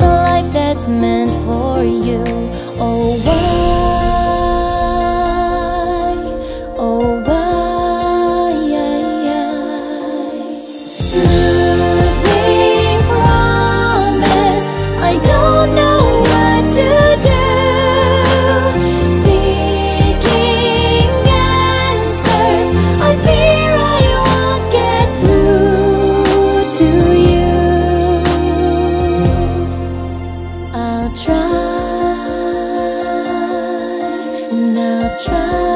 life that's meant for you. Oh, why? Oh, why? Losing promise, I don't know what to do. Seeking answers, I fear I won't get through to you. I'll try and I'll try.